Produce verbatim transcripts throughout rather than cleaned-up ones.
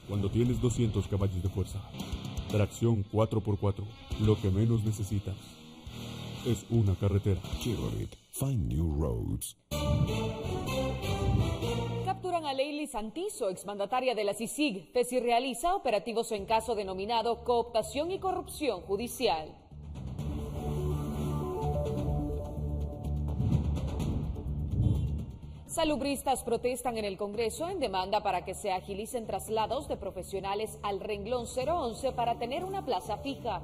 Cuando tienes doscientos caballos de fuerza, tracción cuatro por cuatro, lo que menos necesitas es una carretera. Chevrolet, find new roads. Capturan a Leili Santizo, exmandataria de la C I C I G. FESI realiza operativos en caso denominado cooptación y corrupción judicial. Salubristas protestan en el Congreso en demanda para que se agilicen traslados de profesionales al renglón cero once para tener una plaza fija.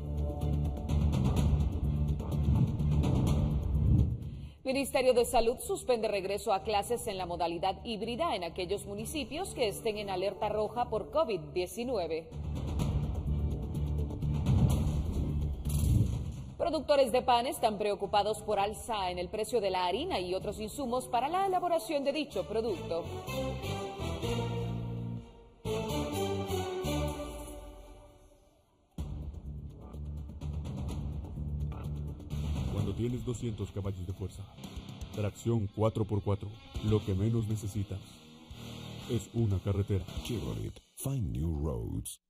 Ministerio de Salud suspende regreso a clases en la modalidad híbrida en aquellos municipios que estén en alerta roja por COVID diecinueve. Productores de pan están preocupados por alza en el precio de la harina y otros insumos para la elaboración de dicho producto. Cuando tienes doscientos caballos de fuerza, tracción cuatro por cuatro, lo que menos necesitas es una carretera. Chevrolet, find new roads.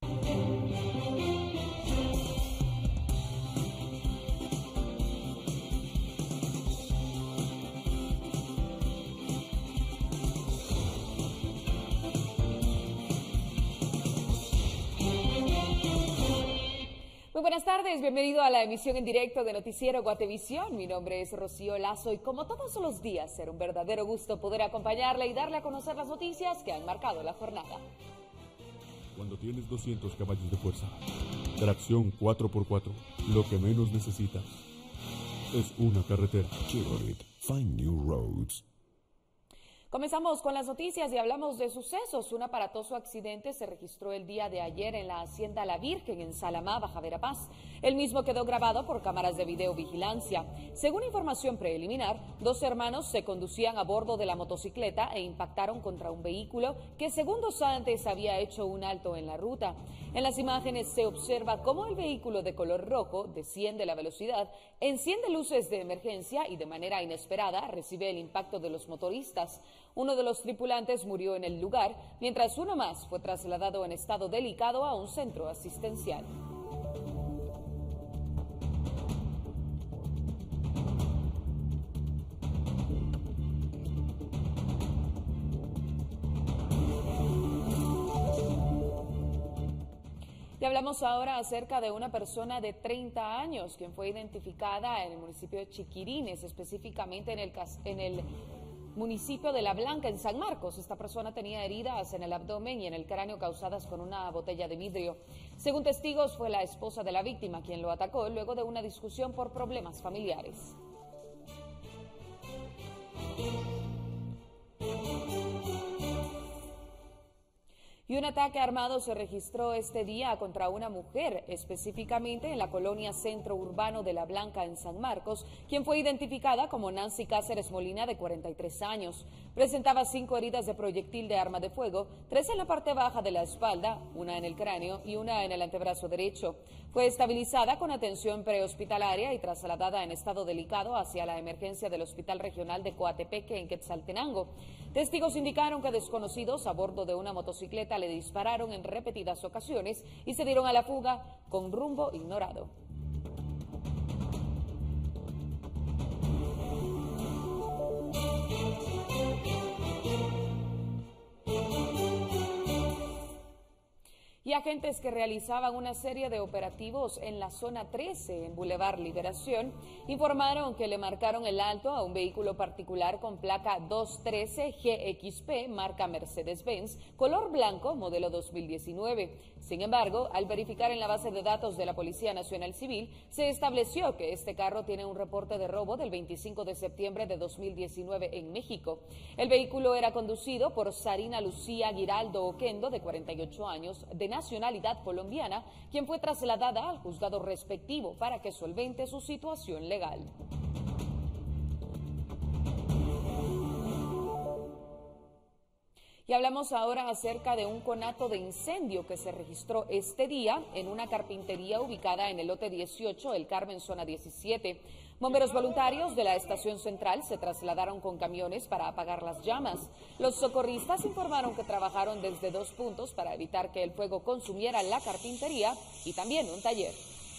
Muy buenas tardes, bienvenido a la emisión en directo de Noticiero Guatevisión. Mi nombre es Rocío Lazo y como todos los días será un verdadero gusto poder acompañarle y darle a conocer las noticias que han marcado la jornada. Cuando tienes doscientos caballos de fuerza, tracción cuatro por cuatro, lo que menos necesitas es una carretera. Chevrolet, find new roads. Comenzamos con las noticias y hablamos de sucesos. Un aparatoso accidente se registró el día de ayer en la hacienda La Virgen en Salamá, Baja Verapaz. El mismo quedó grabado por cámaras de videovigilancia. Según información preliminar, dos hermanos se conducían a bordo de la motocicleta e impactaron contra un vehículo que segundos antes había hecho un alto en la ruta. En las imágenes se observa cómo el vehículo de color rojo desciende la velocidad, enciende luces de emergencia y de manera inesperada recibe el impacto de los motoristas. Uno de los tripulantes murió en el lugar, mientras uno más fue trasladado en estado delicado a un centro asistencial. Y hablamos ahora acerca de una persona de treinta años, quien fue identificada en el municipio de Chiquirines, específicamente en el, en el municipio de La Blanca, en San Marcos. Esta persona tenía heridas en el abdomen y en el cráneo causadas con una botella de vidrio. Según testigos, fue la esposa de la víctima quien lo atacó luego de una discusión por problemas familiares. Y un ataque armado se registró este día contra una mujer, específicamente en la colonia Centro Urbano de La Blanca, en San Marcos, quien fue identificada como Nancy Cáceres Molina, de cuarenta y tres años. Presentaba cinco heridas de proyectil de arma de fuego, tres en la parte baja de la espalda, una en el cráneo y una en el antebrazo derecho. Fue estabilizada con atención prehospitalaria y trasladada en estado delicado hacia la emergencia del Hospital Regional de Coatepeque, en Quetzaltenango. Testigos indicaron que desconocidos a bordo de una motocicleta le dispararon en repetidas ocasiones y se dieron a la fuga con rumbo ignorado. Y agentes que realizaban una serie de operativos en la zona trece, en Boulevard Liberación, informaron que le marcaron el alto a un vehículo particular con placa dos trece G X P, marca Mercedes-Benz, color blanco, modelo dos mil diecinueve. Sin embargo, al verificar en la base de datos de la Policía Nacional Civil, se estableció que este carro tiene un reporte de robo del veinticinco de septiembre de dos mil diecinueve en México. El vehículo era conducido por Sarina Lucía Giraldo Oquendo, de cuarenta y ocho años, de nacionalidad colombiana, quien fue trasladada al juzgado respectivo para que solvente su situación legal. Y hablamos ahora acerca de un conato de incendio que se registró este día en una carpintería ubicada en el lote dieciocho, El Carmen, zona diecisiete. Bomberos voluntarios de la estación central se trasladaron con camiones para apagar las llamas. Los socorristas informaron que trabajaron desde dos puntos para evitar que el fuego consumiera la carpintería y también un taller.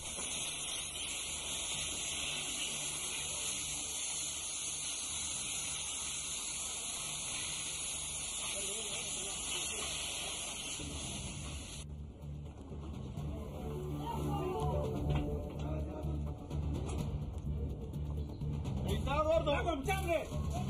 ¡Está gordo! ¡Agua, sangre!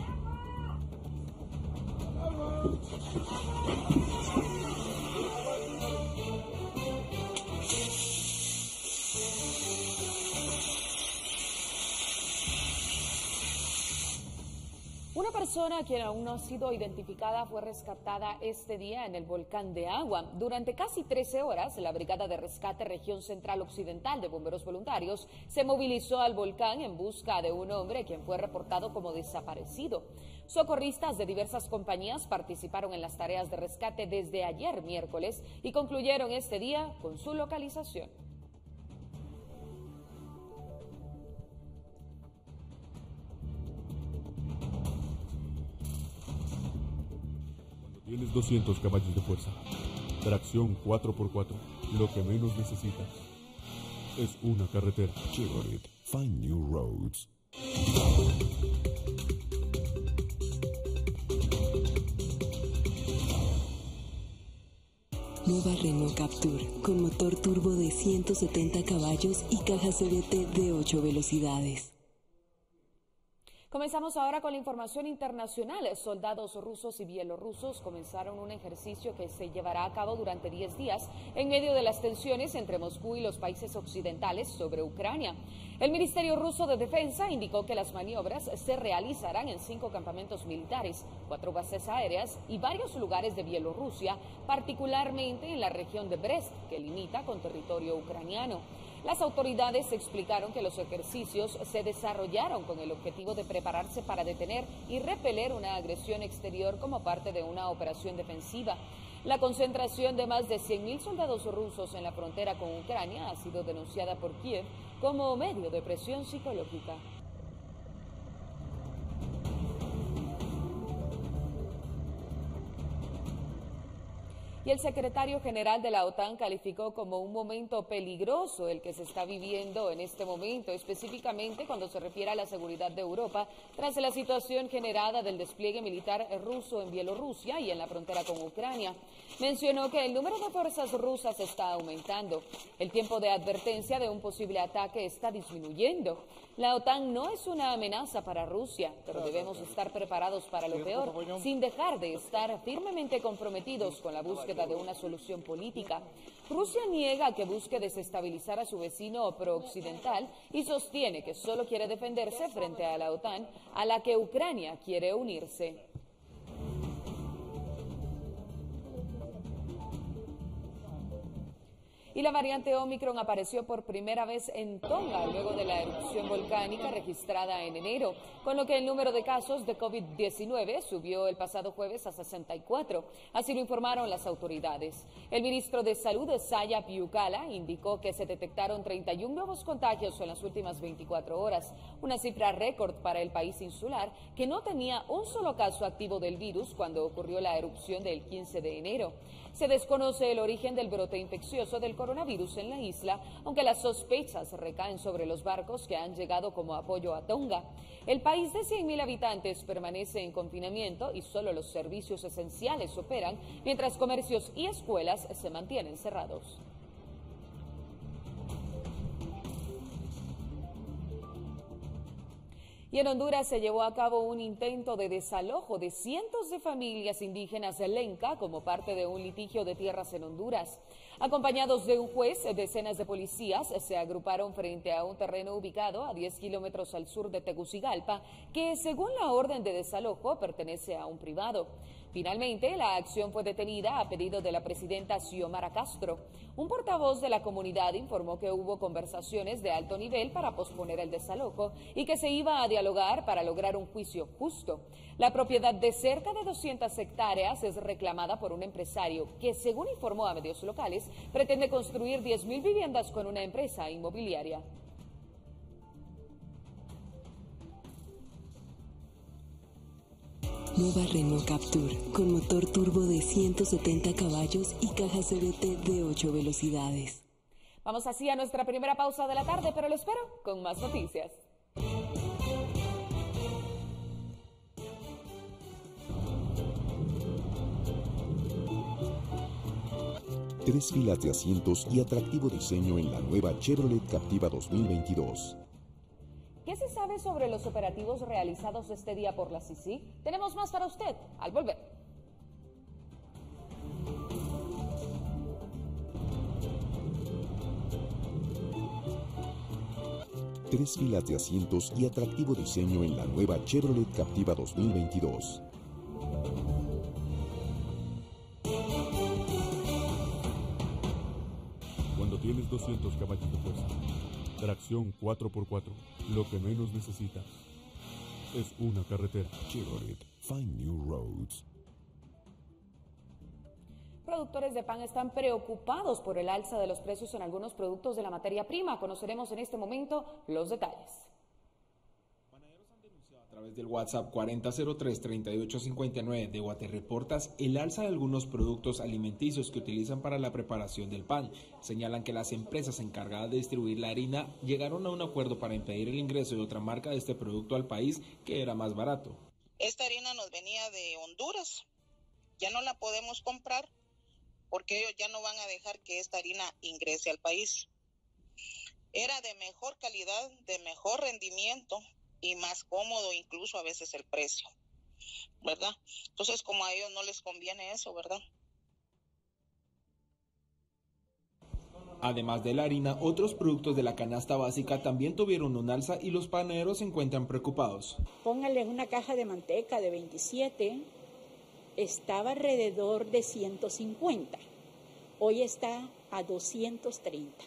Una persona quien aún no ha sido identificada fue rescatada este día en el volcán de Agua. Durante casi trece horas, la Brigada de Rescate Región Central Occidental de Bomberos Voluntarios se movilizó al volcán en busca de un hombre quien fue reportado como desaparecido. Socorristas de diversas compañías participaron en las tareas de rescate desde ayer miércoles y concluyeron este día con su localización. Tienes doscientos caballos de fuerza, tracción cuatro por cuatro, lo que menos necesitas es una carretera. Chevrolet, find new roads. Nueva Renault Captur, con motor turbo de ciento setenta caballos y caja C V T de ocho velocidades. Comenzamos ahora con la información internacional. Soldados rusos y bielorrusos comenzaron un ejercicio que se llevará a cabo durante diez días en medio de las tensiones entre Moscú y los países occidentales sobre Ucrania. El Ministerio Ruso de Defensa indicó que las maniobras se realizarán en cinco campamentos militares, cuatro bases aéreas y varios lugares de Bielorrusia, particularmente en la región de Brest, que limita con territorio ucraniano. Las autoridades explicaron que los ejercicios se desarrollaron con el objetivo de prepararse para detener y repeler una agresión exterior como parte de una operación defensiva. La concentración de más de cien mil soldados rusos en la frontera con Ucrania ha sido denunciada por Kiev como medio de presión psicológica. Y el secretario general de la OTAN calificó como un momento peligroso el que se está viviendo en este momento, específicamente cuando se refiere a la seguridad de Europa, tras la situación generada del despliegue militar ruso en Bielorrusia y en la frontera con Ucrania. Mencionó que el número de fuerzas rusas está aumentando. El tiempo de advertencia de un posible ataque está disminuyendo. La OTAN no es una amenaza para Rusia, pero debemos estar preparados para lo peor, sin dejar de estar firmemente comprometidos con la búsqueda de una solución política. Rusia niega que busque desestabilizar a su vecino prooccidental y sostiene que solo quiere defenderse frente a la OTAN, a la que Ucrania quiere unirse. Y la variante Omicron apareció por primera vez en Tonga luego de la erupción volcánica registrada en enero, con lo que el número de casos de COVID diecinueve subió el pasado jueves a sesenta y cuatro. Así lo informaron las autoridades. El ministro de Salud, Saya Piukala, indicó que se detectaron treinta y uno nuevos contagios en las últimas veinticuatro horas, una cifra récord para el país insular que no tenía un solo caso activo del virus cuando ocurrió la erupción del quince de enero. Se desconoce el origen del brote infeccioso del coronavirus en la isla, aunque las sospechas recaen sobre los barcos que han llegado como apoyo a Tonga. El país de cien mil habitantes permanece en confinamiento y solo los servicios esenciales operan, mientras comercios y escuelas se mantienen cerrados. Y en Honduras se llevó a cabo un intento de desalojo de cientos de familias indígenas de Lenca como parte de un litigio de tierras en Honduras. Acompañados de un juez, decenas de policías se agruparon frente a un terreno ubicado a diez kilómetros al sur de Tegucigalpa, que según la orden de desalojo pertenece a un privado. Finalmente, la acción fue detenida a pedido de la presidenta Xiomara Castro. Un portavoz de la comunidad informó que hubo conversaciones de alto nivel para posponer el desalojo y que se iba a dialogar para lograr un juicio justo. La propiedad de cerca de doscientas hectáreas es reclamada por un empresario que, según informó a medios locales, pretende construir diez mil viviendas con una empresa inmobiliaria. Nueva Renault Captur, con motor turbo de ciento setenta caballos y caja C V T de ocho velocidades. Vamos así a nuestra primera pausa de la tarde, pero lo espero con más noticias. Tres filas de asientos y atractivo diseño en la nueva Chevrolet Captiva dos mil veintidós. ¿Qué se sabe sobre los operativos realizados este día por la C I C I? Tenemos más para usted al volver. Tres filas de asientos y atractivo diseño en la nueva Chevrolet Captiva dos mil veintidós. Cuando tienes doscientos caballos de fuerza, tracción cuatro por cuatro, lo que menos necesitas es una carretera. Chevrolet, find new roads. Productores de pan están preocupados por el alza de los precios en algunos productos de la materia prima. Conoceremos en este momento los detalles. A través del WhatsApp cuarenta cero tres, treinta y ocho cincuenta y nueve de Guatereportas, el alza de algunos productos alimenticios que utilizan para la preparación del pan. Señalan que las empresas encargadas de distribuir la harina llegaron a un acuerdo para impedir el ingreso de otra marca de este producto al país que era más barato. Esta harina nos venía de Honduras, ya no la podemos comprar porque ellos ya no van a dejar que esta harina ingrese al país. Era de mejor calidad, de mejor rendimiento y más cómodo incluso a veces el precio, ¿verdad? Entonces, como a ellos no les conviene eso, ¿verdad? Además de la harina, otros productos de la canasta básica también tuvieron un alza y los panaderos se encuentran preocupados. Póngale una caja de manteca de veintisiete, estaba alrededor de ciento cincuenta, hoy está a doscientos treinta.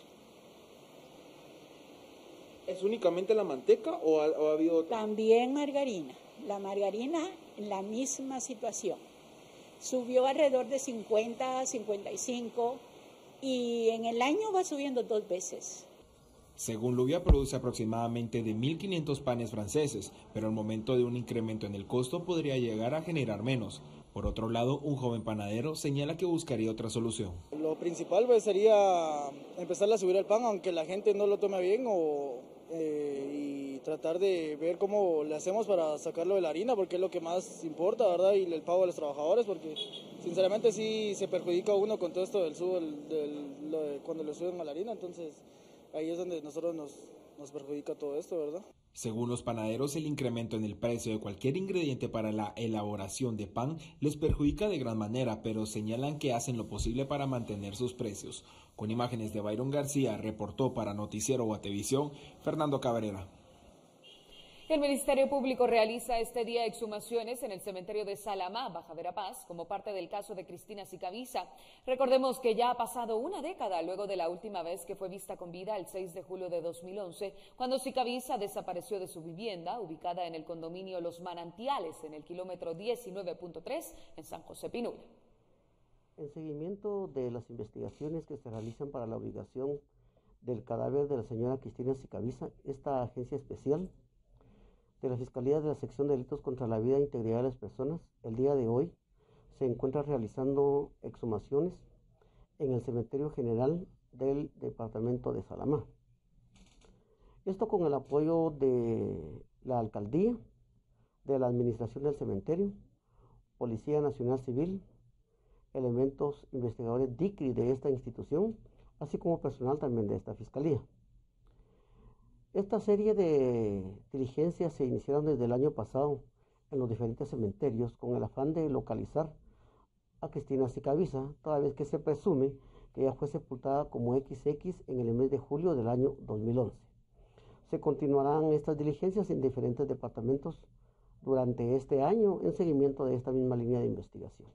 ¿Es únicamente la manteca o ha, o ha habido otra? También margarina. La margarina, la misma situación. Subió alrededor de cincuenta, cincuenta y cinco y en el año va subiendo dos veces. Según Lubia, produce aproximadamente de mil quinientos panes franceses, pero al momento de un incremento en el costo podría llegar a generar menos. Por otro lado, un joven panadero señala que buscaría otra solución. Lo principal pues, sería empezar a subir el pan, aunque la gente no lo tome bien, o, eh, y tratar de ver cómo le hacemos para sacarlo de la harina, porque es lo que más importa, ¿verdad? Y el pago de los trabajadores, porque sinceramente sí se perjudica uno con todo esto del subo, del, del, lo de, cuando le suben a la harina, entonces ahí es donde nosotros nos, nos perjudica todo esto, ¿verdad? Según los panaderos, el incremento en el precio de cualquier ingrediente para la elaboración de pan les perjudica de gran manera, pero señalan que hacen lo posible para mantener sus precios. Con imágenes de Byron García, reportó para Noticiero Guatevisión, Fernando Cabrera. El Ministerio Público realiza este día exhumaciones en el cementerio de Salamá, Baja Verapaz, como parte del caso de Cristina Sicavisa. Recordemos que ya ha pasado una década luego de la última vez que fue vista con vida, el seis de julio de dos mil once, cuando Sicavisa desapareció de su vivienda, ubicada en el condominio Los Manantiales, en el kilómetro diecinueve punto tres, en San José Pinula. En seguimiento de las investigaciones que se realizan para la ubicación del cadáver de la señora Cristina Sicavisa, esta agencia especial de la Fiscalía de la Sección de Delitos contra la Vida e Integridad de las Personas, el día de hoy se encuentra realizando exhumaciones en el Cementerio General del Departamento de Salamá. Esto con el apoyo de la Alcaldía, de la Administración del Cementerio, Policía Nacional Civil, elementos investigadores D I C R I de esta institución, así como personal también de esta Fiscalía. Esta serie de diligencias se iniciaron desde el año pasado en los diferentes cementerios con el afán de localizar a Cristina Sicavisa, toda vez que se presume que ella fue sepultada como equis equis en el mes de julio del año dos mil once. Se continuarán estas diligencias en diferentes departamentos durante este año en seguimiento de esta misma línea de investigación.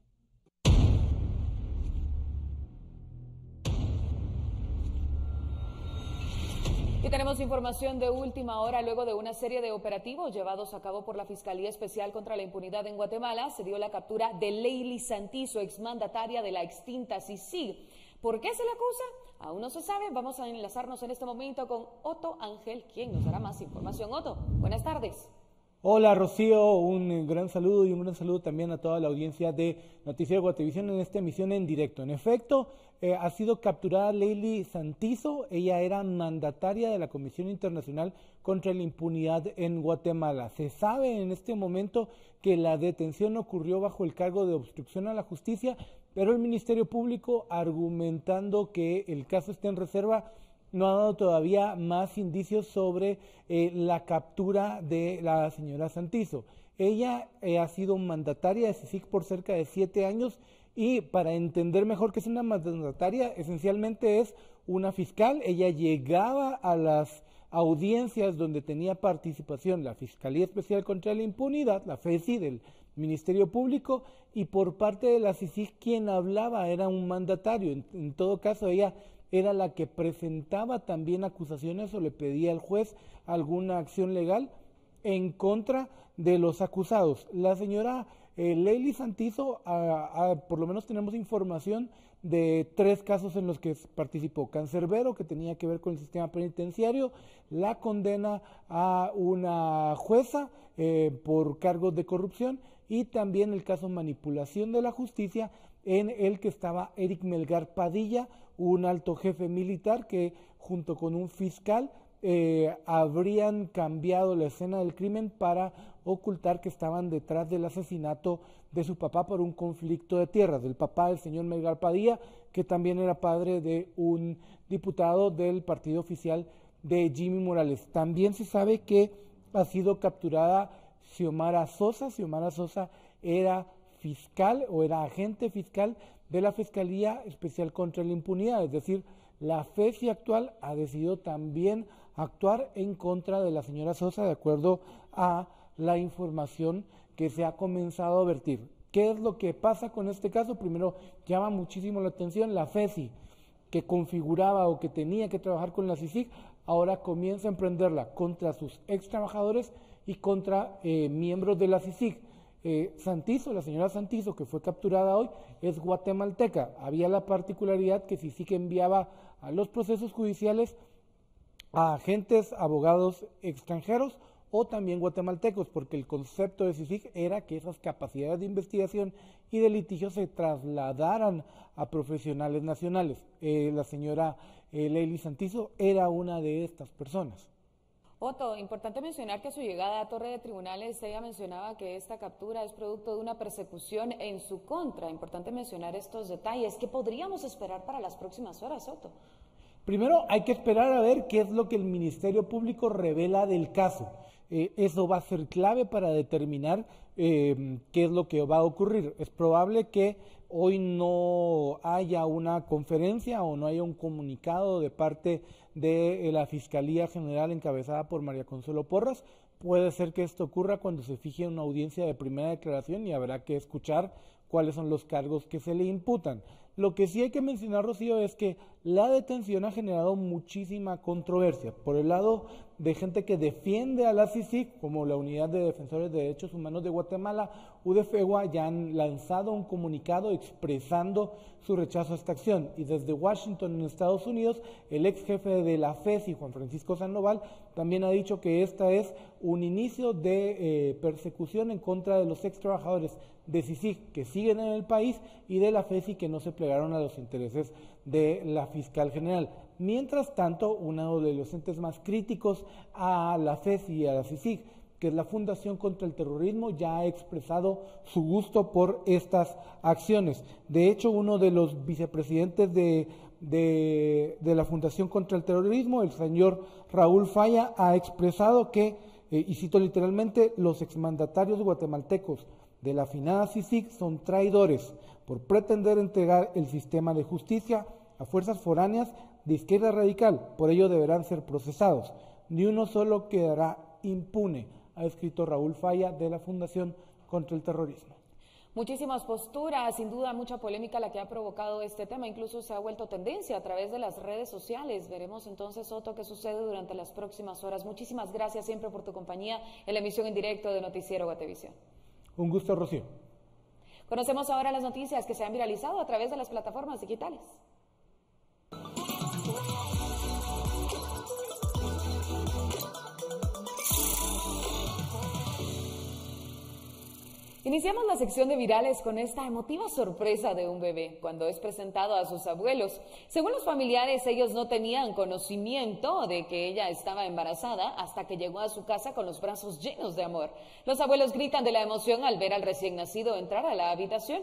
Y tenemos información de última hora. Luego de una serie de operativos llevados a cabo por la Fiscalía Especial contra la Impunidad en Guatemala, se dio la captura de Leili Santizo, exmandataria de la extinta CICIG. ¿Por qué se le acusa? Aún no se sabe. Vamos a enlazarnos en este momento con Otto Ángel, quien nos dará más información. Otto, buenas tardes. Hola Rocío, un gran saludo y un gran saludo también a toda la audiencia de Noticiero Guatevisión en esta emisión en directo. En efecto, eh, ha sido capturada Leili Santizo. Ella era mandataria de la Comisión Internacional contra la Impunidad en Guatemala. Se sabe en este momento que la detención ocurrió bajo el cargo de obstrucción a la justicia, pero el Ministerio Público, argumentando que el caso está en reserva, no ha dado todavía más indicios sobre eh, la captura de la señora Santizo. Ella eh, ha sido mandataria de CICIG por cerca de siete años y para entender mejor qué es una mandataria, esencialmente es una fiscal. Ella llegaba a las audiencias donde tenía participación la Fiscalía Especial contra la Impunidad, la FESI del Ministerio Público, y por parte de la CICIG quien hablaba era un mandatario. En, en todo caso, ella era la que presentaba también acusaciones o le pedía al juez alguna acción legal en contra de los acusados. La señora eh, Leili Santizo, a, a, por lo menos tenemos información de tres casos en los que participó. Cancerbero, que tenía que ver con el sistema penitenciario, la condena a una jueza eh, por cargos de corrupción, y también el caso manipulación de la justicia, en el que estaba Eric Melgar Padilla, un alto jefe militar que junto con un fiscal eh, habrían cambiado la escena del crimen para ocultar que estaban detrás del asesinato de su papá por un conflicto de tierras, del papá del señor Melgar Padilla, que también era padre de un diputado del partido oficial de Jimmy Morales. También se sabe que ha sido capturada Xiomara Sosa. Xiomara Sosa era fiscal o era agente fiscal de la Fiscalía Especial contra la Impunidad, es decir, la FESI actual ha decidido también actuar en contra de la señora Sosa de acuerdo a la información que se ha comenzado a vertir. ¿Qué es lo que pasa con este caso? Primero, llama muchísimo la atención la FESI, que configuraba o que tenía que trabajar con la CICIG, ahora comienza a emprenderla contra sus ex trabajadores y contra eh, miembros de la CICIG. Eh, Santizo, la señora Santizo, que fue capturada hoy, es guatemalteca. Había la particularidad que CICIG enviaba a los procesos judiciales a agentes, abogados extranjeros o también guatemaltecos, porque el concepto de CICIG era que esas capacidades de investigación y de litigio se trasladaran a profesionales nacionales. Eh, la señora eh, Leili Santizo era una de estas personas. Otto, importante mencionar que a su llegada a Torre de Tribunales, ella mencionaba que esta captura es producto de una persecución en su contra. Importante mencionar estos detalles. ¿Qué podríamos esperar para las próximas horas, Otto? Primero hay que esperar a ver qué es lo que el Ministerio Público revela del caso. Eh, eso va a ser clave para determinar eh, qué es lo que va a ocurrir. Es probable que hoy no haya una conferencia o no haya un comunicado de parte de la Fiscalía General encabezada por María Consuelo Porras. Puede ser que esto ocurra cuando se fije una audiencia de primera declaración y habrá que escuchar cuáles son los cargos que se le imputan. Lo que sí hay que mencionar, Rocío, es que la detención ha generado muchísima controversia. Por el lado de gente que defiende a la CICIG, como la Unidad de Defensores de Derechos Humanos de Guatemala, UDEFEGUA, ya han lanzado un comunicado expresando su rechazo a esta acción. Y desde Washington, en Estados Unidos, el ex jefe de la FESI, Juan Francisco Sandoval, también ha dicho que esta es un inicio de eh, persecución en contra de los ex trabajadores de CICIG que siguen en el país y de la FESI que no se plegaron a los intereses de la fiscal general. Mientras tanto, uno de los entes más críticos a la FESI y a la CICIG, que es la Fundación contra el Terrorismo, ya ha expresado su gusto por estas acciones. De hecho, uno de los vicepresidentes de, de, de la Fundación contra el Terrorismo, el señor Raúl Falla, ha expresado que, eh, y cito literalmente, los exmandatarios guatemaltecos de la afinada CICIG son traidores por pretender entregar el sistema de justicia a fuerzas foráneas de izquierda radical. Por ello deberán ser procesados. Ni uno solo quedará impune. ha escrito Raúl Falla de la Fundación contra el Terrorismo. Muchísimas posturas, sin duda mucha polémica la que ha provocado este tema, incluso se ha vuelto tendencia a través de las redes sociales. Veremos entonces, Otto, qué sucede durante las próximas horas. Muchísimas gracias siempre por tu compañía en la emisión en directo de Noticiero Guatevisión. Un gusto, Rocío. Conocemos ahora las noticias que se han viralizado a través de las plataformas digitales. Iniciamos la sección de virales con esta emotiva sorpresa de un bebé cuando es presentado a sus abuelos. Según los familiares, ellos no tenían conocimiento de que ella estaba embarazada hasta que llegó a su casa con los brazos llenos de amor. Los abuelos gritan de la emoción al ver al recién nacido entrar a la habitación.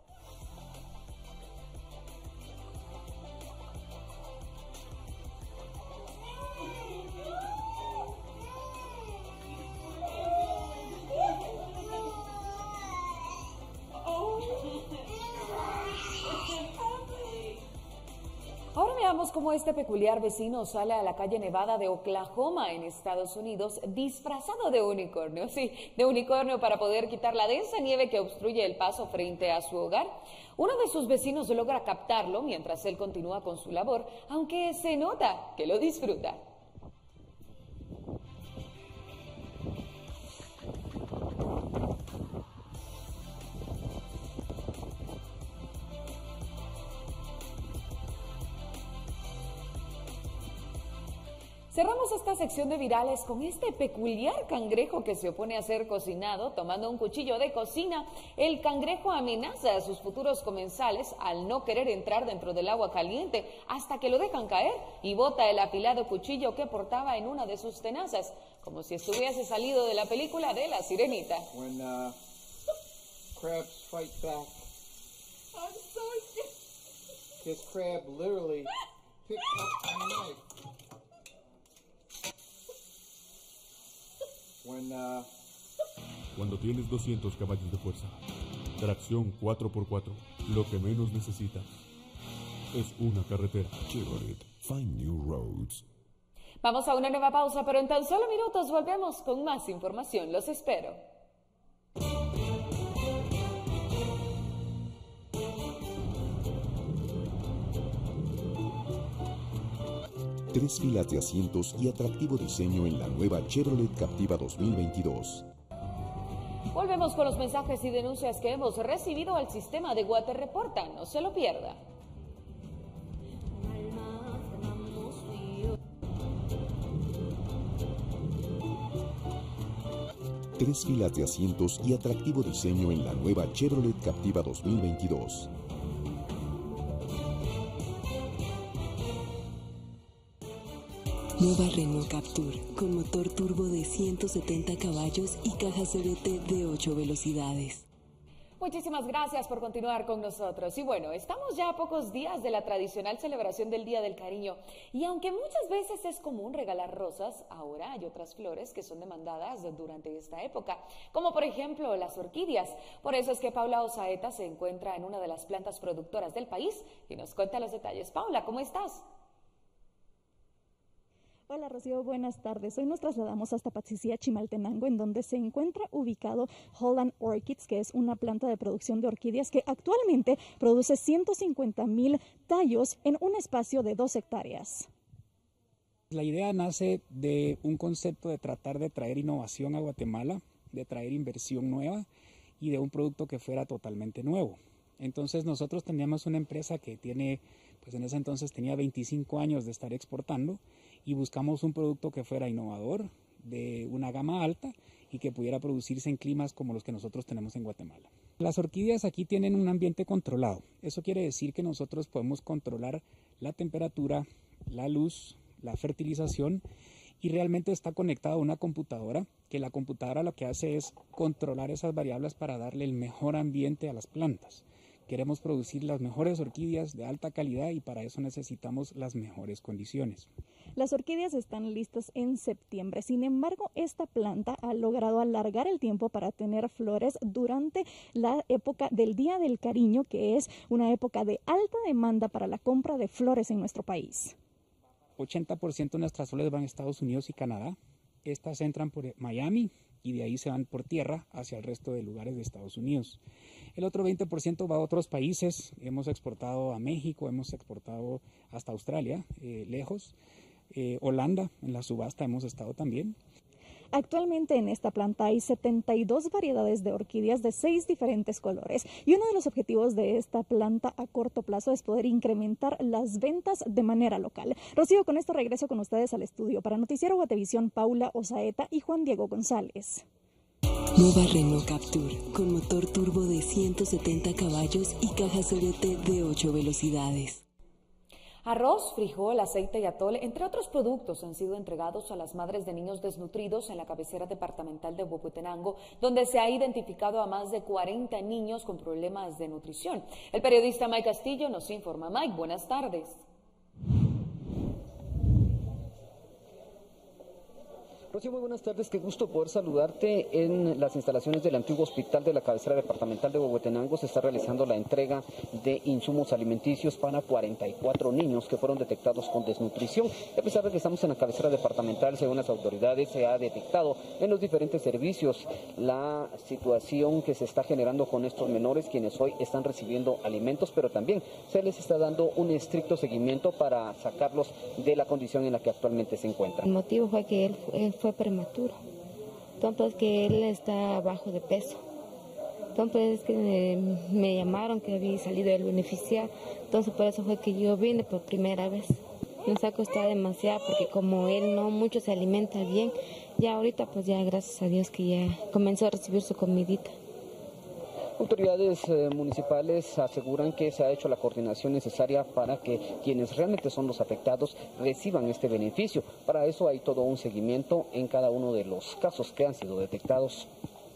Ahora veamos cómo este peculiar vecino sale a la calle Nevada de Oklahoma, en Estados Unidos, disfrazado de unicornio, sí, de unicornio para poder quitar la densa nieve que obstruye el paso frente a su hogar. Uno de sus vecinos logra captarlo mientras él continúa con su labor, aunque se nota que lo disfruta. Cerramos esta sección de virales con este peculiar cangrejo que se opone a ser cocinado tomando un cuchillo de cocina. El cangrejo amenaza a sus futuros comensales al no querer entrar dentro del agua caliente hasta que lo dejan caer y bota el afilado cuchillo que portaba en una de sus tenazas, como si estuviese salido de la película de La Sirenita. When, uh, crabs fight back. I'm so scared. This crab literally picked up a knife. When, uh... Cuando tienes doscientos caballos de fuerza, tracción cuatro por cuatro, lo que menos necesitas es una carretera. Chevrolet, find new roads. Vamos a una nueva pausa, pero en tan solo minutos volvemos con más información. Los espero. Tres filas de asientos y atractivo diseño en la nueva Chevrolet Captiva dos mil veintidós. Volvemos con los mensajes y denuncias que hemos recibido al sistema de Guate Reporta. No se lo pierda. Tres filas de asientos y atractivo diseño en la nueva Chevrolet Captiva dos mil veintidós. Nueva Renault Captur, con motor turbo de ciento setenta caballos y caja C V T de ocho velocidades. Muchísimas gracias por continuar con nosotros. Y bueno, estamos ya a pocos días de la tradicional celebración del Día del Cariño. Y aunque muchas veces es común regalar rosas, ahora hay otras flores que son demandadas durante esta época, como por ejemplo las orquídeas. Por eso es que Paula Osaeta se encuentra en una de las plantas productoras del país y nos cuenta los detalles. Paula, ¿cómo estás? Hola Rocío, buenas tardes. Hoy nos trasladamos hasta Patsicía, Chimaltenango, en donde se encuentra ubicado Holland Orchids, que es una planta de producción de orquídeas que actualmente produce ciento cincuenta mil tallos en un espacio de dos hectáreas. La idea nace de un concepto de tratar de traer innovación a Guatemala, de traer inversión nueva y de un producto que fuera totalmente nuevo. Entonces nosotros teníamos una empresa que tiene, pues en ese entonces tenía veinticinco años de estar exportando, y buscamos un producto que fuera innovador, de una gama alta y que pudiera producirse en climas como los que nosotros tenemos en Guatemala. Las orquídeas aquí tienen un ambiente controlado. Eso quiere decir que nosotros podemos controlar la temperatura, la luz, la fertilización, y realmente está conectado a una computadora, que la computadora lo que hace es controlar esas variables para darle el mejor ambiente a las plantas. Queremos producir las mejores orquídeas de alta calidad y para eso necesitamos las mejores condiciones. Las orquídeas están listas en septiembre, sin embargo, esta planta ha logrado alargar el tiempo para tener flores durante la época del Día del Cariño, que es una época de alta demanda para la compra de flores en nuestro país. ochenta por ciento de nuestras flores van a Estados Unidos y Canadá. Estas entran por Miami, y de ahí se van por tierra hacia el resto de lugares de Estados Unidos. El otro veinte por ciento va a otros países, hemos exportado a México, hemos exportado hasta Australia, eh, lejos, eh, Holanda, en la subasta hemos estado también. Actualmente en esta planta hay setenta y dos variedades de orquídeas de seis diferentes colores y uno de los objetivos de esta planta a corto plazo es poder incrementar las ventas de manera local. Rocío, con esto regreso con ustedes al estudio. Para Noticiero Guatevisión, Paula Osaeta y Juan Diego González. Nueva Renault Captur, con motor turbo de ciento setenta caballos y caja C V T de ocho velocidades. Arroz, frijol, aceite y atole, entre otros productos, han sido entregados a las madres de niños desnutridos en la cabecera departamental de Huehuetenango, donde se ha identificado a más de cuarenta niños con problemas de nutrición. El periodista Mike Castillo nos informa. Mike, buenas tardes. Rocío, muy buenas tardes, qué gusto poder saludarte. En las instalaciones del antiguo hospital de la cabecera departamental de Huehuetenango se está realizando la entrega de insumos alimenticios para cuarenta y cuatro niños que fueron detectados con desnutrición. A pesar de que estamos en la cabecera departamental, según las autoridades, se ha detectado en los diferentes servicios la situación que se está generando con estos menores, quienes hoy están recibiendo alimentos, pero también se les está dando un estricto seguimiento para sacarlos de la condición en la que actualmente se encuentran. El motivo fue que él, él fue prematuro, entonces que él está bajo de peso. Entonces que me, me llamaron que había salido el beneficiario, entonces por eso fue que yo vine por primera vez. Nos ha costado demasiado porque como él no mucho se alimenta bien, ya ahorita pues ya gracias a Dios que ya comenzó a recibir su comidita. Autoridades eh, municipales aseguran que se ha hecho la coordinación necesaria para que quienes realmente son los afectados reciban este beneficio. Para eso hay todo un seguimiento en cada uno de los casos que han sido detectados.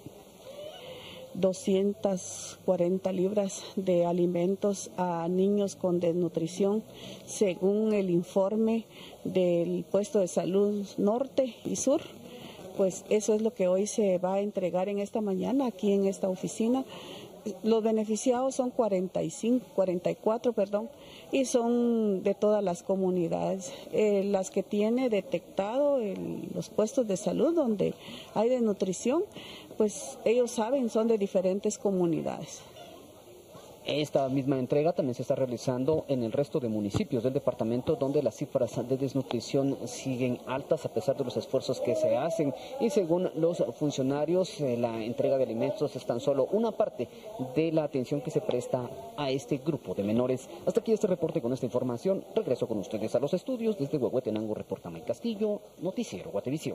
doscientas cuarenta libras de alimentos a niños con desnutrición, según el informe del puesto de salud norte y sur. Pues eso es lo que hoy se va a entregar en esta mañana aquí en esta oficina. Los beneficiados son cuarenta y cinco, cuarenta y cuatro, perdón, y son de todas las comunidades. Eh, las que tiene detectado el, los puestos de salud donde hay desnutrición, pues ellos saben, son de diferentes comunidades. Esta misma entrega también se está realizando en el resto de municipios del departamento, donde las cifras de desnutrición siguen altas a pesar de los esfuerzos que se hacen. Y según los funcionarios, eh, la entrega de alimentos es tan solo una parte de la atención que se presta a este grupo de menores. Hasta aquí este reporte con esta información. Regreso con ustedes a los estudios. Desde Huehuetenango reporta Mike Castillo, Noticiero Guatevisión.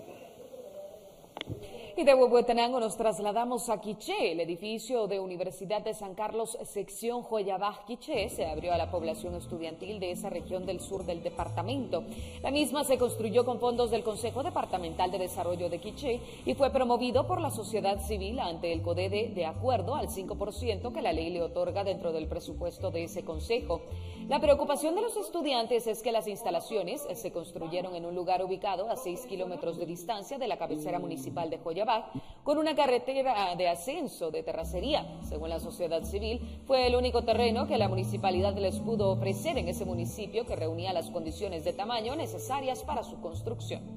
Y de Huehuetenango nos trasladamos a Quiché. El edificio de Universidad de San Carlos, sección Joyabaj Quiché, se abrió a la población estudiantil de esa región del sur del departamento. La misma se construyó con fondos del Consejo Departamental de Desarrollo de Quiché y fue promovido por la sociedad civil ante el CODEDE de acuerdo al cinco por ciento que la ley le otorga dentro del presupuesto de ese consejo. La preocupación de los estudiantes es que las instalaciones se construyeron en un lugar ubicado a seis kilómetros de distancia de la cabecera municipal de Joyabaj, con una carretera de ascenso de terracería. Según la sociedad civil, fue el único terreno que la municipalidad les pudo ofrecer en ese municipio que reunía las condiciones de tamaño necesarias para su construcción.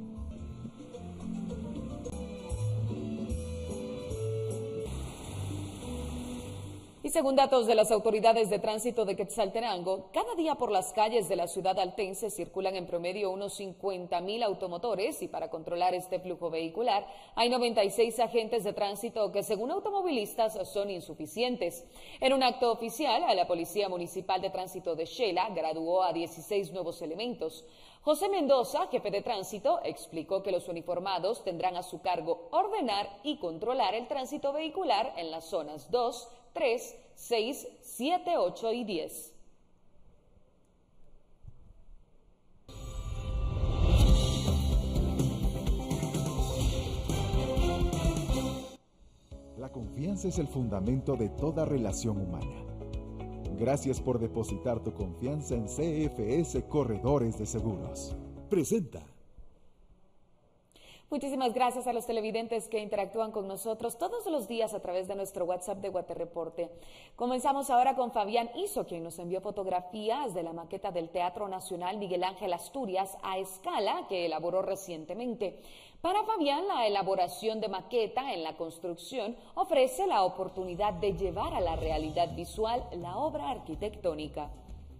Y según datos de las autoridades de tránsito de Quetzaltenango, cada día por las calles de la ciudad altense circulan en promedio unos cincuenta mil automotores y para controlar este flujo vehicular hay noventa y seis agentes de tránsito que según automovilistas son insuficientes. En un acto oficial, a la Policía Municipal de Tránsito de Xela graduó a dieciséis nuevos elementos. José Mendoza, jefe de tránsito, explicó que los uniformados tendrán a su cargo ordenar y controlar el tránsito vehicular en las zonas dos, tres, seis, siete, ocho y diez. La confianza es el fundamento de toda relación humana. Gracias por depositar tu confianza en C F S Corredores de Seguros. Presenta. Muchísimas gracias a los televidentes que interactúan con nosotros todos los días a través de nuestro WhatsApp de Guaterreporte. Comenzamos ahora con Fabián Iso, quien nos envió fotografías de la maqueta del Teatro Nacional Miguel Ángel Asturias a escala que elaboró recientemente. Para Fabián, la elaboración de maqueta en la construcción ofrece la oportunidad de llevar a la realidad visual la obra arquitectónica.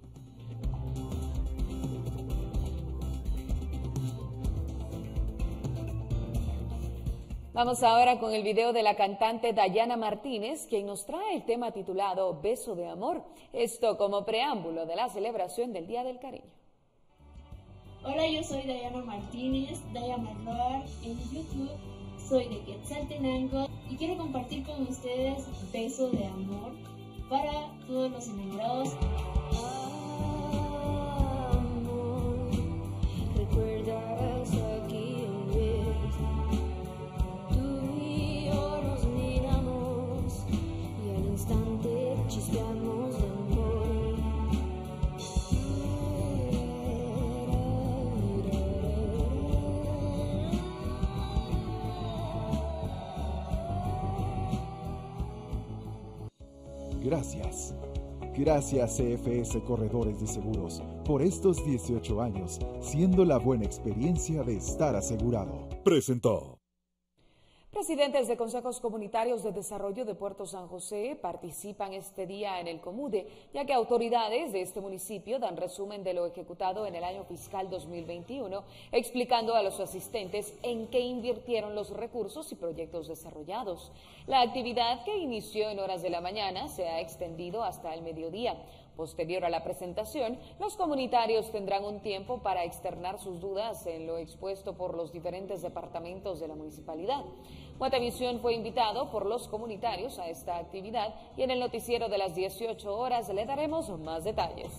Vamos ahora con el video de la cantante Dayana Martínez, quien nos trae el tema titulado Beso de Amor. Esto como preámbulo de la celebración del Día del Cariño. Hola, yo soy Dayana Martínez, Dayana Mar en YouTube. Soy de Quetzaltenango y quiero compartir con ustedes Beso de Amor para todos los enamorados. Amor, recuerdas aquella vez. Tú y yo nos miramos y al instante chispeamos de amor. Gracias. Gracias C F S Corredores de Seguros por estos dieciocho años, siendo la buena experiencia de estar asegurado. Presentó. Presidentes de consejos comunitarios de desarrollo de Puerto San José participan este día en el Comude, ya que autoridades de este municipio dan resumen de lo ejecutado en el año fiscal dos mil veintiuno, explicando a los asistentes en qué invirtieron los recursos y proyectos desarrollados. La actividad, que inició en horas de la mañana, se ha extendido hasta el mediodía. Posterior a la presentación, los comunitarios tendrán un tiempo para externar sus dudas en lo expuesto por los diferentes departamentos de la municipalidad. Guatevisión fue invitado por los comunitarios a esta actividad y en el noticiero de las dieciocho horas le daremos más detalles.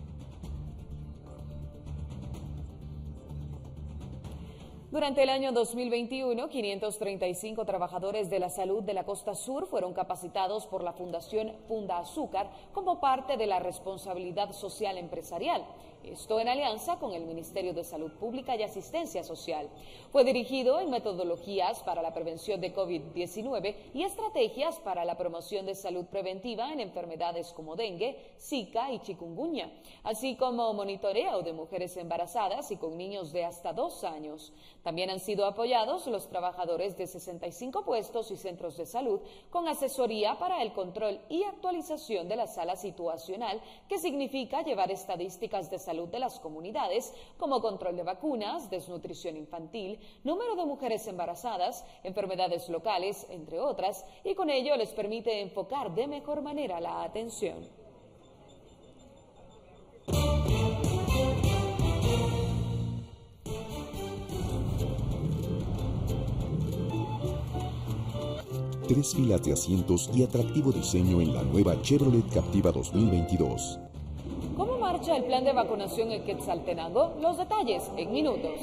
Durante el año dos mil veintiuno, quinientos treinta y cinco trabajadores de la salud de la Costa Sur fueron capacitados por la Fundación Funda Azúcar como parte de la responsabilidad social empresarial. Esto en alianza con el Ministerio de Salud Pública y Asistencia Social. Fue dirigido en metodologías para la prevención de COVID diecinueve y estrategias para la promoción de salud preventiva en enfermedades como dengue, zika y chikungunya, así como monitoreo de mujeres embarazadas y con niños de hasta dos años. También han sido apoyados los trabajadores de sesenta y cinco puestos y centros de salud con asesoría para el control y actualización de la sala situacional, que significa llevar estadísticas de salud de las comunidades como control de vacunas, desnutrición infantil, número de mujeres embarazadas, enfermedades locales, entre otras, y con ello les permite enfocar de mejor manera la atención. Tres filas de asientos y atractivo diseño en la nueva Chevrolet Captiva dos mil veintidós. ¿Cómo marcha el plan de vacunación en Quetzaltenango? Los detalles en minutos.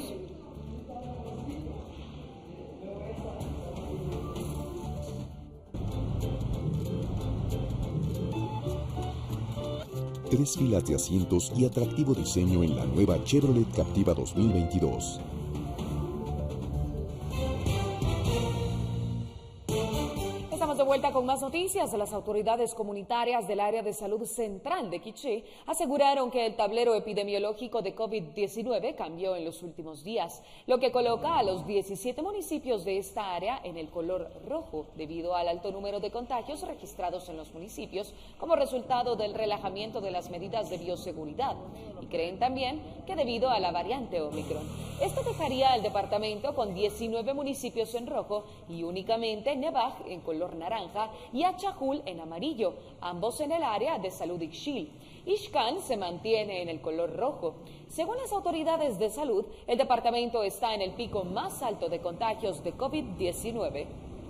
Tres filas de asientos y atractivo diseño en la nueva Chevrolet Captiva dos mil veintidós. De vuelta con más noticias. Las autoridades comunitarias del área de salud central de Quiché aseguraron que el tablero epidemiológico de COVID diecinueve cambió en los últimos días, lo que coloca a los diecisiete municipios de esta área en el color rojo debido al alto número de contagios registrados en los municipios como resultado del relajamiento de las medidas de bioseguridad, y creen también que debido a la variante Omicron. Esto dejaría al departamento con diecinueve municipios en rojo y únicamente Nevaj en color naranja y Achajul en amarillo, ambos en el área de salud Ixchil. Ixcán se mantiene en el color rojo. Según las autoridades de salud, el departamento está en el pico más alto de contagios de COVID diecinueve.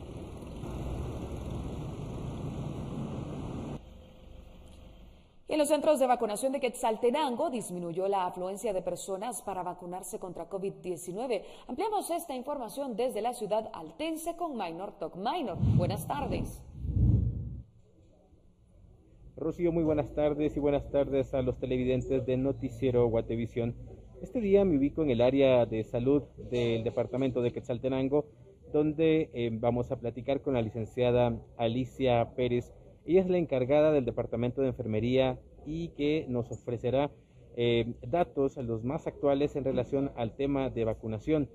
En los centros de vacunación de Quetzaltenango disminuyó la afluencia de personas para vacunarse contra COVID diecinueve. Ampliamos esta información desde la ciudad altense con Minor Toc. Minor, buenas tardes. Rocío, muy buenas tardes y buenas tardes a los televidentes de Noticiero Guatevisión. Este día me ubico en el área de salud del departamento de Quetzaltenango, donde eh, vamos a platicar con la licenciada Alicia Pérez. Ella es la encargada del Departamento de Enfermería y que nos ofrecerá eh, datos, los más actuales en relación al tema de vacunación.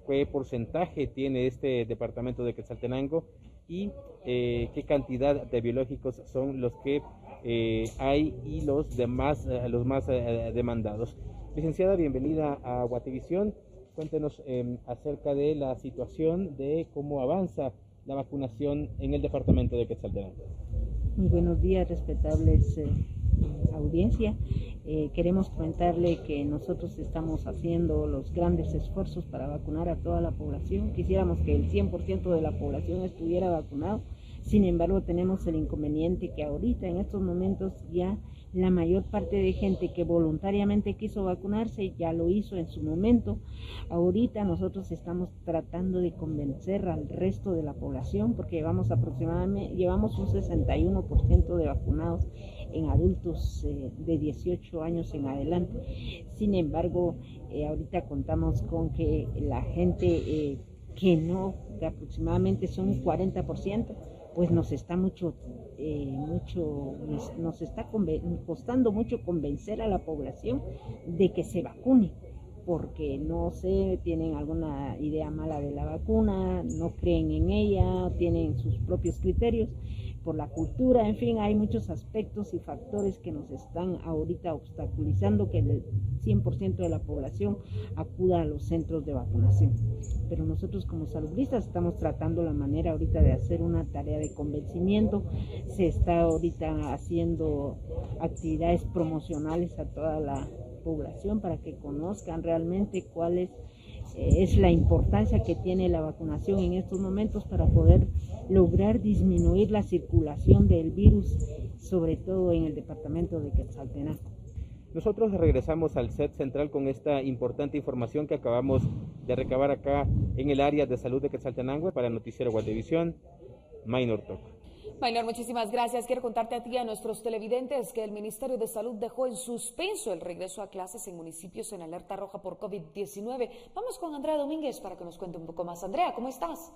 qué porcentaje tiene este departamento de Quetzaltenango y eh, qué cantidad de biológicos son los que eh, hay y los demás, eh, los más eh, demandados. Licenciada, bienvenida a Guatevisión. Cuéntenos eh, acerca de la situación de cómo avanza la vacunación en el departamento de Quetzaltenango. Muy buenos días, respetables eh, audiencia. Eh, queremos comentarle que nosotros estamos haciendo los grandes esfuerzos para vacunar a toda la población. Quisiéramos que el cien por ciento de la población estuviera vacunado. Sin embargo, tenemos el inconveniente que ahorita, en estos momentos, ya la mayor parte de gente que voluntariamente quiso vacunarse ya lo hizo en su momento. Ahorita nosotros estamos tratando de convencer al resto de la población porque llevamos aproximadamente llevamos un sesenta y uno por ciento de vacunados en adultos eh, de dieciocho años en adelante. Sin embargo, eh, ahorita contamos con que la gente eh, que no, que aproximadamente son un cuarenta por ciento, pues nos está mucho, eh, mucho, nos está costando mucho convencer a la población de que se vacune, porque no sé, tienen alguna idea mala de la vacuna, no creen en ella, tienen sus propios criterios por la cultura, en fin, hay muchos aspectos y factores que nos están ahorita obstaculizando que el cien por ciento de la población acuda a los centros de vacunación. Pero nosotros como saludistas estamos tratando la manera ahorita de hacer una tarea de convencimiento. Se está ahorita haciendo actividades promocionales a toda la población para que conozcan realmente cuál es, eh, es la importancia que tiene la vacunación en estos momentos para poder lograr disminuir la circulación del virus, sobre todo en el departamento de Quetzaltenango. Nosotros regresamos al set central con esta importante información que acabamos de recabar acá en el área de salud de Quetzaltenango para Noticiero Guatevisión. Maynor Toc. Maynor, muchísimas gracias. Quiero contarte a ti y a nuestros televidentes que el Ministerio de Salud dejó en suspenso el regreso a clases en municipios en alerta roja por COVID diecinueve. Vamos con Andrea Domínguez para que nos cuente un poco más. Andrea, ¿cómo estás?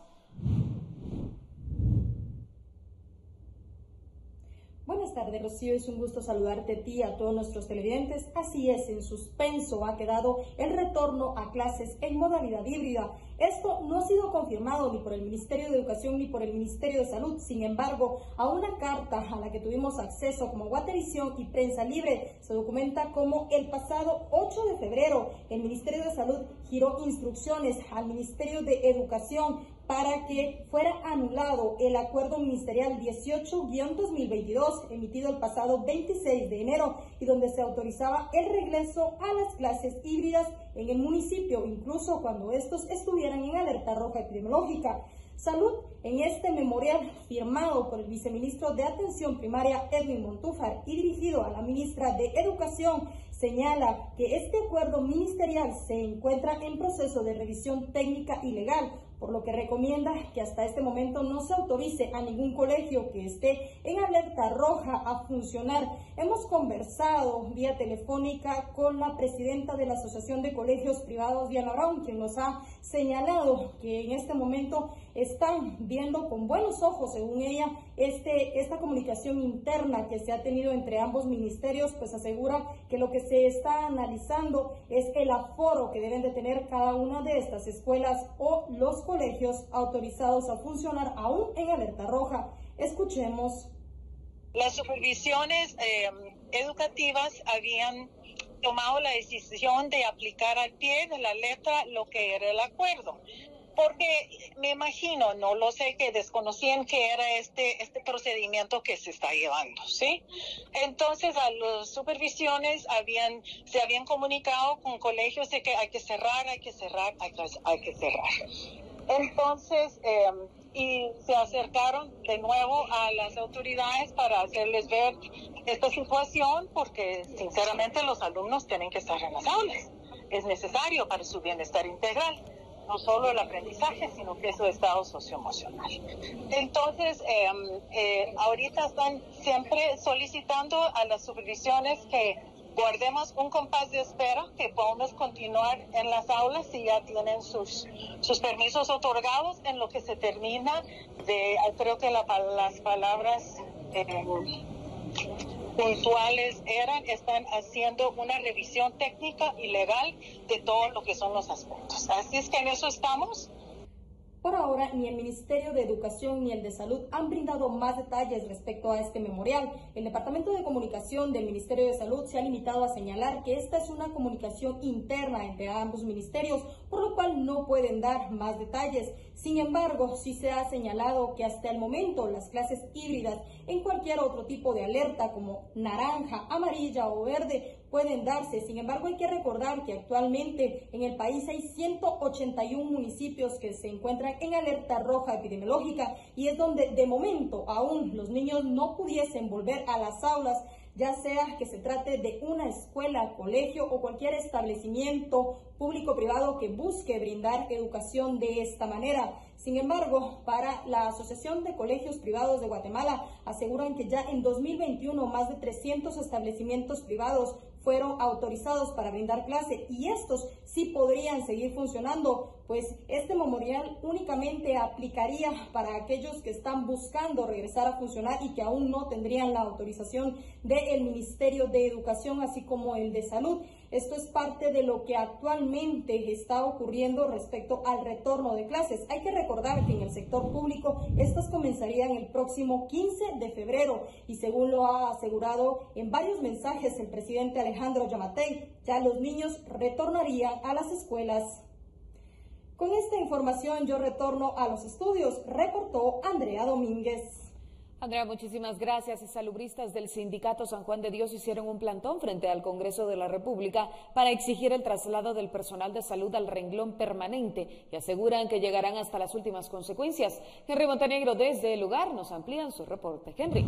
Buenas tardes, Rocío, es un gusto saludarte a ti y a todos nuestros televidentes. Así es, en suspenso ha quedado el retorno a clases en modalidad híbrida. Esto no ha sido confirmado ni por el Ministerio de Educación ni por el Ministerio de Salud. Sin embargo, a una carta a la que tuvimos acceso como Guatevisión y Prensa Libre, se documenta como el pasado ocho de febrero el Ministerio de Salud giró instrucciones al Ministerio de Educación para que fuera anulado el acuerdo ministerial dieciocho guión dos mil veintidós emitido el pasado veintiséis de enero y donde se autorizaba el regreso a las clases híbridas en el municipio, incluso cuando estos estuvieran en alerta roja epidemiológica. Salud, en este memorial firmado por el viceministro de Atención Primaria Edwin Montúfar y dirigido a la ministra de Educación, señala que este acuerdo ministerial se encuentra en proceso de revisión técnica y legal, por lo que recomienda que hasta este momento no se autorice a ningún colegio que esté en alerta roja a funcionar. Hemos conversado vía telefónica con la presidenta de la Asociación de Colegios Privados, Diana Brown, quien nos ha señalado que en este momento están viendo con buenos ojos, según ella, este, esta comunicación interna que se ha tenido entre ambos ministerios, pues asegura que lo que se está analizando es el aforo que deben de tener cada una de estas escuelas o los colegios autorizados a funcionar aún en alerta roja. Escuchemos. Las supervisiones eh, educativas habían tomado la decisión de aplicar al pie de la letra lo que era el acuerdo. Porque me imagino, no lo sé, que desconocían que era este este procedimiento que se está llevando, ¿sí? Entonces a las supervisiones habían se habían comunicado con colegios de que hay que cerrar, hay que cerrar, hay que, hay que cerrar. Entonces, eh, y se acercaron de nuevo a las autoridades para hacerles ver esta situación, porque sinceramente los alumnos tienen que estar en las aulas. Es necesario para su bienestar integral. No solo el aprendizaje, sino que su estado socioemocional. Entonces, eh, eh, ahorita están siempre solicitando a las supervisiones que guardemos un compás de espera, que podamos continuar en las aulas si ya tienen sus, sus permisos otorgados en lo que se termina de, creo que la, las palabras... Eh, puntuales eran, están haciendo una revisión técnica y legal de todo lo que son los aspectos. Así es que en eso estamos. Por ahora, ni el Ministerio de Educación ni el de Salud han brindado más detalles respecto a este memorial. El Departamento de Comunicación del Ministerio de Salud se ha limitado a señalar que esta es una comunicación interna entre ambos ministerios, por lo cual no pueden dar más detalles. Sin embargo, sí se ha señalado que hasta el momento las clases híbridas en cualquier otro tipo de alerta como naranja, amarilla o verde pueden darse. Sin embargo, hay que recordar que actualmente en el país hay ciento ochenta y uno municipios que se encuentran en alerta roja epidemiológica y es donde de momento aún los niños no pudiesen volver a las aulas, ya sea que se trate de una escuela, colegio o cualquier establecimiento público o privado que busque brindar educación de esta manera. Sin embargo, para la Asociación de Colegios Privados de Guatemala, aseguran que ya en dos mil veintiuno más de trescientos establecimientos privados fueron autorizados para brindar clase y estos sí podrían seguir funcionando, pues este memorial únicamente aplicaría para aquellos que están buscando regresar a funcionar y que aún no tendrían la autorización del Ministerio de Educación, así como el de Salud. Esto es parte de lo que actualmente está ocurriendo respecto al retorno de clases. Hay que recordar que en el sector público estas comenzarían el próximo quince de febrero y según lo ha asegurado en varios mensajes el presidente Alejandro Yamatei, ya los niños retornarían a las escuelas. Con esta información yo retorno a los estudios, reportó Andrea Domínguez. Andrea, muchísimas gracias. Y salubristas del Sindicato San Juan de Dios hicieron un plantón frente al Congreso de la República para exigir el traslado del personal de salud al renglón permanente y aseguran que llegarán hasta las últimas consecuencias. Henry Montenegro desde el lugar nos amplían su reporte. Henry.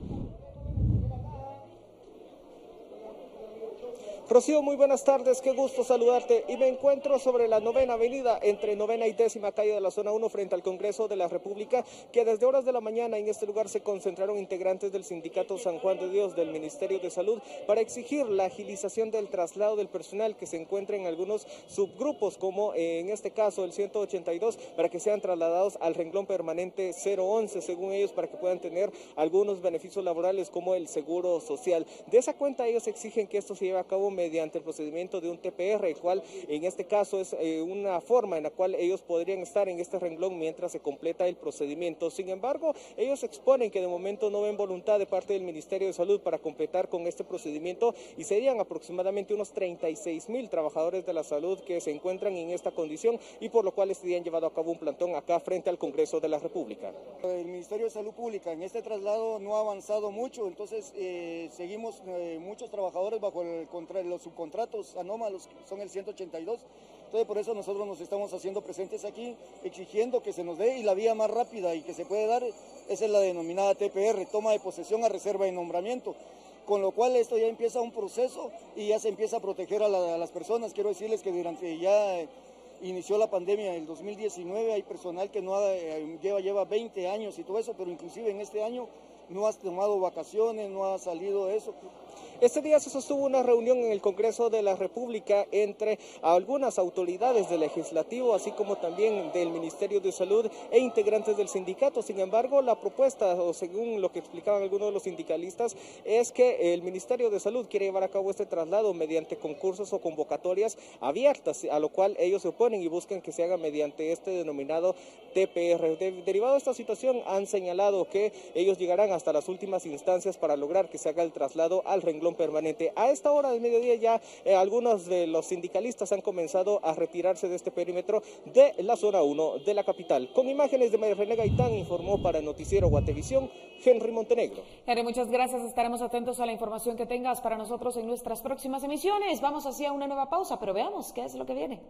Rocío, muy buenas tardes, qué gusto saludarte. Y me encuentro sobre la novena avenida, entre novena y décima calle de la zona uno, frente al Congreso de la República, que desde horas de la mañana en este lugar se concentraron integrantes del Sindicato San Juan de Dios del Ministerio de Salud para exigir la agilización del traslado del personal que se encuentra en algunos subgrupos, como en este caso el ciento ochenta y dos, para que sean trasladados al renglón permanente cero once, según ellos, para que puedan tener algunos beneficios laborales como el seguro social. De esa cuenta ellos exigen que esto se lleve a cabo mediante el procedimiento de un T P R, el cual en este caso es eh, una forma en la cual ellos podrían estar en este renglón mientras se completa el procedimiento. Sin embargo, ellos exponen que de momento no ven voluntad de parte del Ministerio de Salud para completar con este procedimiento y serían aproximadamente unos treinta y seis mil trabajadores de la salud que se encuentran en esta condición y por lo cual este día han llevado a cabo un plantón acá frente al Congreso de la República. El Ministerio de Salud Pública en este traslado no ha avanzado mucho, entonces eh, seguimos eh, muchos trabajadores bajo el contra los subcontratos anómalos, son el ciento ochenta y dos, entonces por eso nosotros nos estamos haciendo presentes aquí, exigiendo que se nos dé, y la vía más rápida y que se puede dar, esa es la denominada T P R, toma de posesión a reserva de nombramiento, con lo cual esto ya empieza un proceso y ya se empieza a proteger a, la, a las personas. Quiero decirles que durante ya inició la pandemia en el dos mil diecinueve, hay personal que no ha, lleva, lleva veinte años y todo eso, pero inclusive en este año no has tomado vacaciones, no ha salido eso. Este día se sostuvo una reunión en el Congreso de la República entre algunas autoridades del Legislativo, así como también del Ministerio de Salud e integrantes del sindicato. Sin embargo, la propuesta, o según lo que explicaban algunos de los sindicalistas, es que el Ministerio de Salud quiere llevar a cabo este traslado mediante concursos o convocatorias abiertas, a lo cual ellos se oponen y buscan que se haga mediante este denominado T P R. De, derivado de esta situación, han señalado que ellos llegarán hasta las últimas instancias para lograr que se haga el traslado al renglón permanente. A esta hora del mediodía ya eh, algunos de los sindicalistas han comenzado a retirarse de este perímetro de la zona uno de la capital. Con imágenes de María René Gaitán, informó para Noticiero Guatevisión, Henry Montenegro. Henry, muchas gracias. Estaremos atentos a la información que tengas para nosotros en nuestras próximas emisiones. Vamos hacia una nueva pausa, pero veamos qué es lo que viene.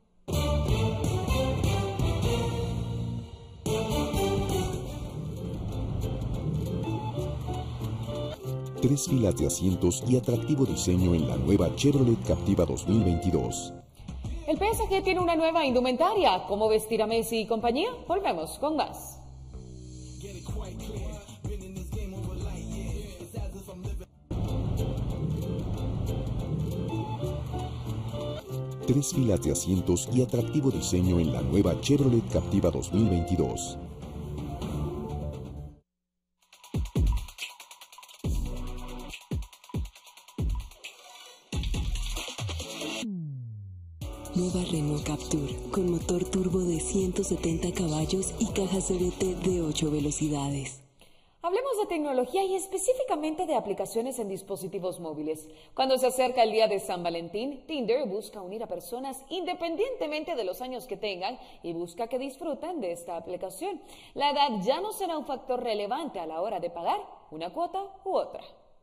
Tres filas de asientos y atractivo diseño en la nueva Chevrolet Captiva dos mil veintidós. El P S G tiene una nueva indumentaria. ¿Cómo vestir a Messi y compañía? Volvemos con más. Tres filas de asientos y atractivo diseño en la nueva Chevrolet Captiva dos mil veintidós. Nueva Renault Captur, con motor turbo de ciento setenta caballos y caja C V T de ocho velocidades. Hablemos de tecnología y específicamente de aplicaciones en dispositivos móviles. Cuando se acerca el día de San Valentín, Tinder busca unir a personas independientemente de los años que tengan y busca que disfruten de esta aplicación. La edad ya no será un factor relevante a la hora de pagar una cuota u otra.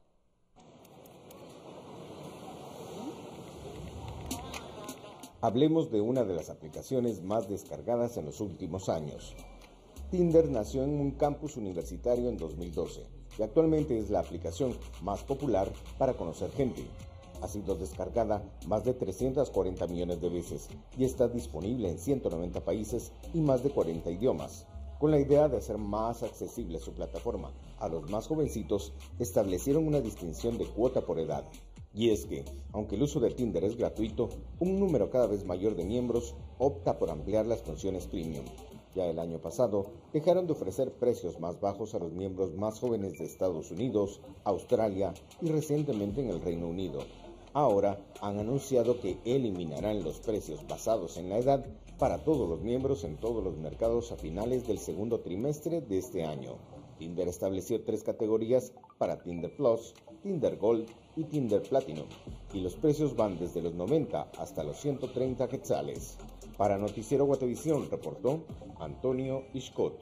Hablemos de una de las aplicaciones más descargadas en los últimos años. Tinder nació en un campus universitario en dos mil doce y actualmente es la aplicación más popular para conocer gente. Ha sido descargada más de trescientos cuarenta millones de veces y está disponible en ciento noventa países y más de cuarenta idiomas. Con la idea de hacer más accesible su plataforma a los más jovencitos, establecieron una distinción de cuota por edad. Y es que, aunque el uso de Tinder es gratuito, un número cada vez mayor de miembros opta por ampliar las funciones premium. Ya el año pasado, dejaron de ofrecer precios más bajos a los miembros más jóvenes de Estados Unidos, Australia y recientemente en el Reino Unido. Ahora han anunciado que eliminarán los precios basados en la edad para todos los miembros en todos los mercados a finales del segundo trimestre de este año. Tinder estableció tres categorías para Tinder Plus, Tinder Gold y Tinder Platinum, y los precios van desde los noventa hasta los ciento treinta quetzales. Para Noticiero Guatevisión reportó Antonio Iscot.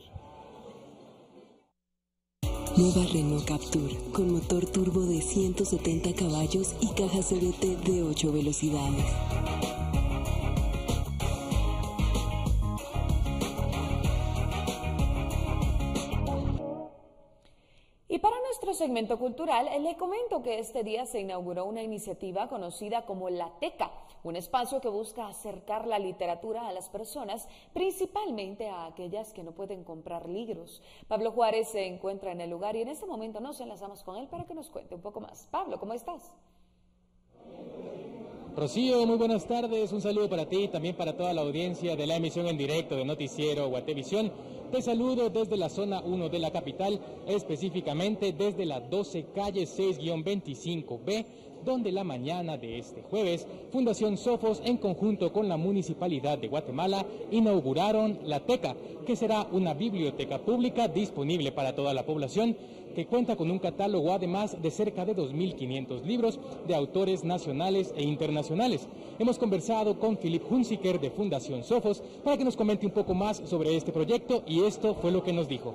Nueva Renault Captur, con motor turbo de ciento setenta caballos y caja C V T de ocho velocidades. Y para nuestro segmento cultural, le comento que este día se inauguró una iniciativa conocida como La Teca, un espacio que busca acercar la literatura a las personas, principalmente a aquellas que no pueden comprar libros. Pablo Juárez se encuentra en el lugar y en este momento nos enlazamos con él para que nos cuente un poco más. Pablo, ¿cómo estás? Rocío, muy buenas tardes, un saludo para ti y también para toda la audiencia de la emisión en directo de Noticiero Guatevisión. Te saludo desde la zona uno de la capital, específicamente desde la doce calle seis guión veinticinco B, donde la mañana de este jueves, Fundación Sofos en conjunto con la Municipalidad de Guatemala inauguraron La Teca, que será una biblioteca pública disponible para toda la población, que cuenta con un catálogo además de cerca de dos mil quinientos libros de autores nacionales e internacionales. Hemos conversado con Philip Hunziker de Fundación Sofos para que nos comente un poco más sobre este proyecto y esto fue lo que nos dijo.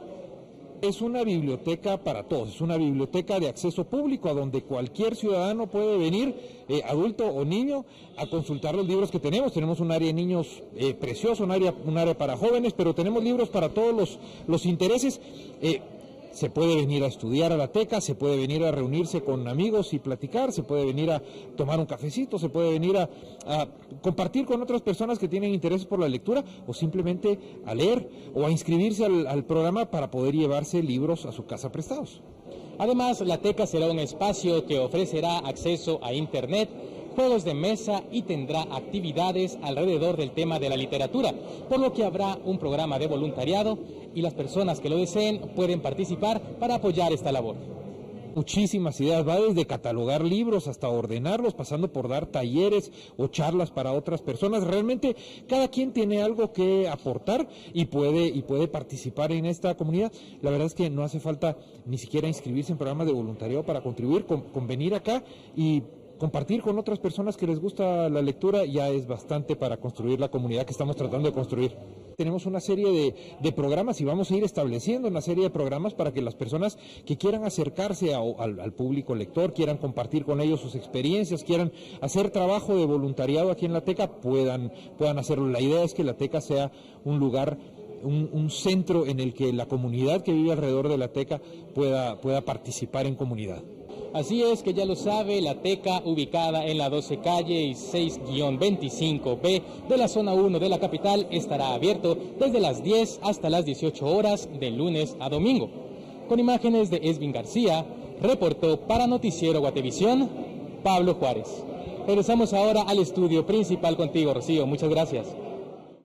Es una biblioteca para todos, es una biblioteca de acceso público a donde cualquier ciudadano puede venir, eh, adulto o niño, a consultar los libros que tenemos. Tenemos un área de niños eh, precioso, un área, un área para jóvenes, pero tenemos libros para todos los, los intereses. Eh, Se puede venir a estudiar a la Teca, se puede venir a reunirse con amigos y platicar, se puede venir a tomar un cafecito, se puede venir a, a compartir con otras personas que tienen interés por la lectura o simplemente a leer o a inscribirse al, al programa para poder llevarse libros a su casa prestados. Además, la Teca será un espacio que ofrecerá acceso a Internet, juegos de mesa y tendrá actividades alrededor del tema de la literatura, por lo que habrá un programa de voluntariado y las personas que lo deseen pueden participar para apoyar esta labor. Muchísimas ideas, va desde catalogar libros hasta ordenarlos, pasando por dar talleres o charlas para otras personas. Realmente cada quien tiene algo que aportar y puede, y puede participar en esta comunidad. La verdad es que no hace falta ni siquiera inscribirse en programas de voluntariado para contribuir, con, con venir acá y compartir con otras personas que les gusta la lectura ya es bastante para construir la comunidad que estamos tratando de construir. Tenemos una serie de, de programas y vamos a ir estableciendo una serie de programas para que las personas que quieran acercarse a, al, al público lector, quieran compartir con ellos sus experiencias, quieran hacer trabajo de voluntariado aquí en la Teca, puedan, puedan hacerlo. La idea es que la Teca sea un lugar, un, un centro en el que la comunidad que vive alrededor de la Teca pueda, pueda participar en comunidad. Así es que ya lo sabe, la Teca, ubicada en la doce calle y seis guión veinticinco B de la zona uno de la capital, estará abierto desde las diez hasta las dieciocho horas de lunes a domingo. Con imágenes de Esvin García, reportó para Noticiero Guatevisión, Pablo Juárez. Regresamos ahora al estudio principal contigo, Rocío. Muchas gracias.